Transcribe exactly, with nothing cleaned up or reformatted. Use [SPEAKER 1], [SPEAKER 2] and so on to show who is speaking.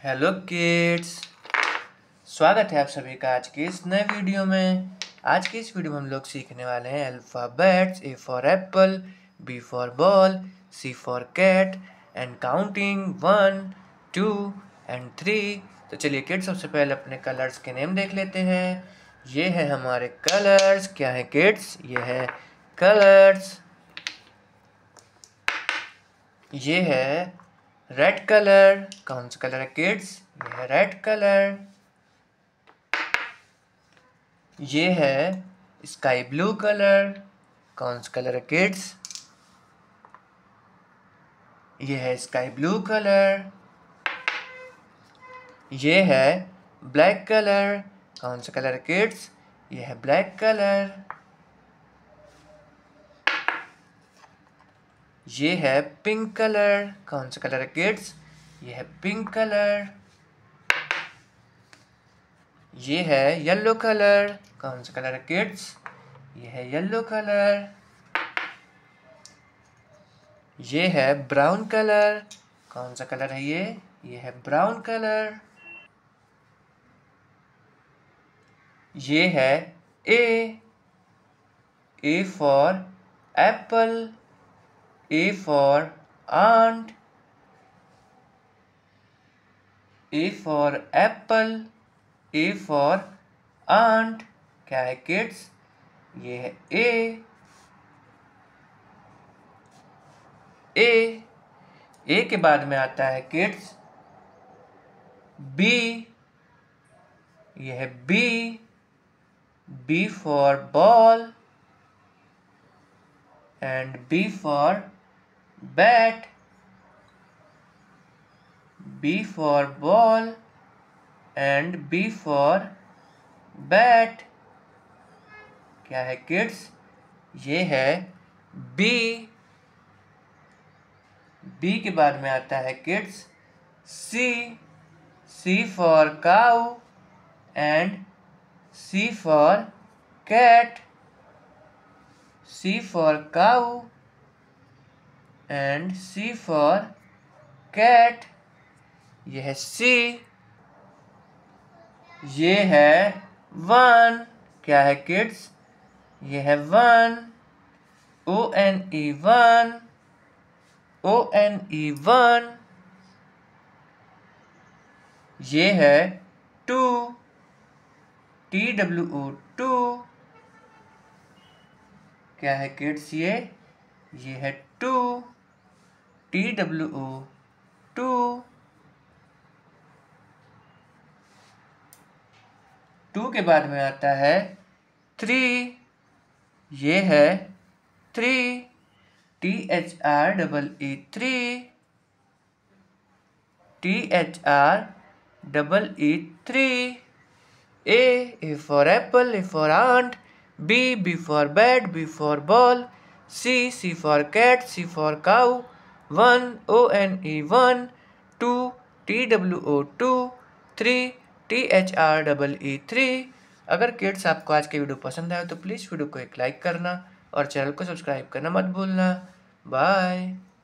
[SPEAKER 1] Hello kids, स्वागत है आप सभी का आज के इस नए वीडियो में। आज की इस वीडियो में हम लोग सीखने वाले हैं alphabets. A for apple, B for ball, C for cat and counting one two and three. तो चलिए किड्स, सबसे पहले अपने कलर्स के नेम देख लेते हैं। ये है हमारे कलर्स। क्या है किड्स? ये है कलर्स। ये है रेड कलर। कौन सा कलर है किड्स? ये है रेड कलर। ये है स्काई ब्लू कलर। कौन सा कलर है किड्स? ये है स्काई ब्लू कलर। ये है ब्लैक कलर। कौन सा कलर है किड्स? ये है ब्लैक कलर। ये है पिंक कलर। कौन सा कलर है किड्स? ये है पिंक कलर। ये है येलो कलर। कौन सा कलर है किड्स? ये है येलो कलर। ये है ब्राउन कलर। कौन सा कलर है ये? ये है ब्राउन कलर। ये है A. A for apple, A for ant, A for apple, A for ant. क्या है किड्स? ये है ए। ए ए के बाद में आता है किड्स बी। ये है B. B for ball and B for bat. B for ball and B for bat. क्या है किड्स? ये है बी। बी के बाद में आता है kids C. C for cow and C for cat. C for cow and C for cat. ये है सी। ये है वन। क्या है किड्स? ये है one. O N E one. O N E one. ये है two. T W O two. क्या है किड्स? ये ये है two. T W O two. Two के बाद में आता है थ्री। ये है three. T H R double E three. T H R double E three. A A for apple, A for ant, B B for bat, B for ball, C C for cat, C for cow, one O N E one, two T W O two, three T H R double E three. अगर kids आपको आज की video पसंद आए तो please video को एक like करना और चैनल को सब्सक्राइब करना मत भूलना। बाय।